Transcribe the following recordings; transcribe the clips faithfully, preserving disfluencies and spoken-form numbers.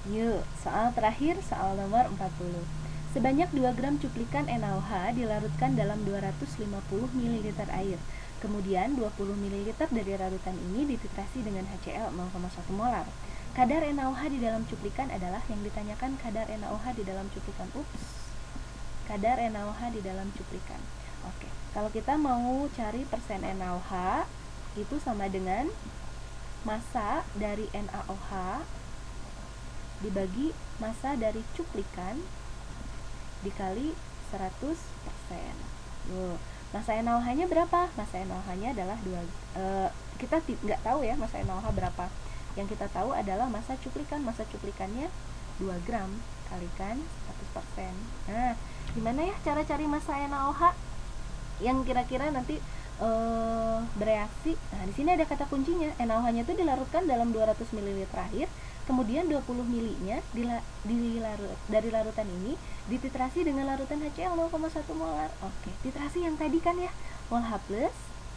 Yuk, soal terakhir, soal nomor empat puluh. Sebanyak dua gram cuplikan N A O H dilarutkan dalam dua ratus lima puluh mililiter air. Kemudian dua puluh mililiter dari larutan ini dititrasi dengan H C l nol koma satu molar. Kadar N A O H di dalam cuplikan adalah yang ditanyakan kadar N A O H di dalam cuplikan. Ups. Kadar N A O H di dalam cuplikan. Oke, kalau kita mau cari persen N A O H, itu sama dengan massa dari N A O H dibagi massa dari cuplikan dikali seratus persen. Tuh, massa N A O H-nya berapa? Massa N A O H-nya adalah dua. E, kita nggak tahu ya massa N A O H berapa. Yang kita tahu adalah massa cuplikan. Massa cuplikannya dua gram kalikan seratus persen. Nah, gimana ya cara cari massa N A O H yang kira-kira nanti e, bereaksi? Nah, di sini ada kata kuncinya. N A O H-nya itu dilarutkan dalam dua ratus mililiter air. Kemudian dua puluh milinya dila, dilarut, dari larutan ini dititrasi dengan larutan H C l nol koma satu molar. Oke, titrasi yang tadi kan ya, mol H plus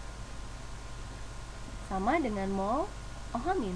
sama dengan mol OH min.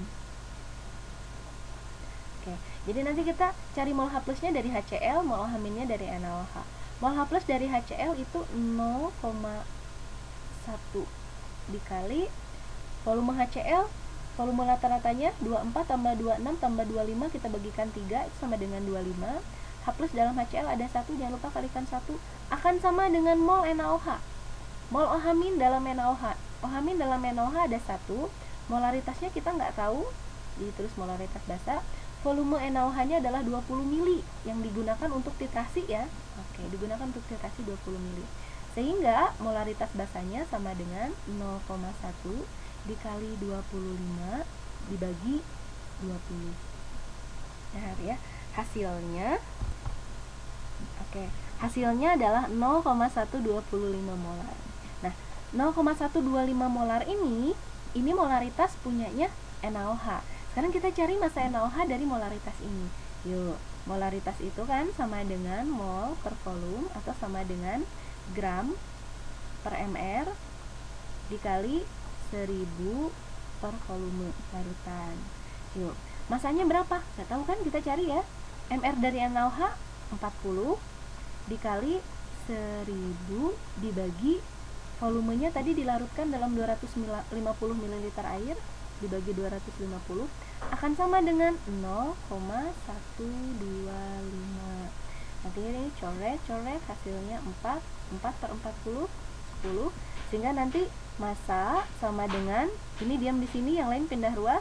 Oke, jadi nanti kita cari mol H plusnya dari H C l, mol OH minnya dari N A O H. Mol H plus dari H C l itu nol koma satu dikali volume H C l. Volume rata-ratanya dua puluh empat tambah dua puluh enam tambah dua puluh lima, kita bagikan tiga, itu sama dengan dua puluh lima. H plus dalam H C l ada satu, jangan lupa kalikan satu, akan sama dengan mol N A O H. Mol OH min dalam N A O H. OH min dalam N A O H ada satu, molaritasnya kita nggak tahu, jadi terus molaritas basa. Volume N A O H-nya adalah dua puluh mili, yang digunakan untuk titrasi ya. Oke, digunakan untuk titrasi dua puluh mili. Sehingga molaritas basanya sama dengan nol koma satu dikali dua puluh lima dibagi dua puluh. Nah, ya, hasilnya oke, hasilnya adalah nol koma satu dua lima molar. Nah, nol koma satu dua lima molar ini ini molaritas punyanya N A O H. Sekarang kita cari massa N A O H dari molaritas ini. Yuk, molaritas itu kan sama dengan mol per volume atau sama dengan gram per mr dikali seribu per volume larutan. Yuk, masanya berapa? Nggak tahu kan, kita cari ya. Mr dari N A O H empat puluh dikali seribu dibagi volumenya tadi dilarutkan dalam dua ratus lima puluh mililiter air dibagi dua ratus lima puluh akan sama dengan nol koma satu dua lima. Nanti ini coret-coret hasilnya empat, empat per empat puluh, sepuluh, sehingga nanti massa sama dengan, ini diam di sini, yang lain pindah ruas,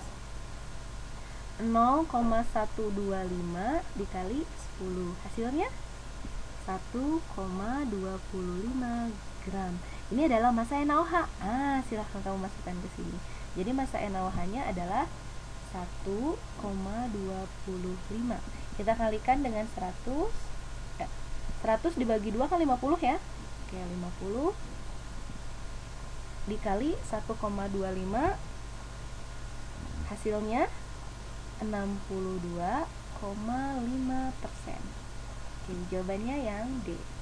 nol koma satu dua lima dikali sepuluh. Hasilnya satu koma dua lima gram. Ini adalah massa N A O H. Ah, silahkan kamu masukkan ke sini. Jadi massa N A O H-nya adalah satu koma dua lima. Kita kalikan dengan seratus. Ya, seratus dibagi dua kan lima puluh ya. Oke, lima puluh dikali satu koma dua lima, hasilnya enam puluh dua koma lima persen. Oke, jawabannya yang D.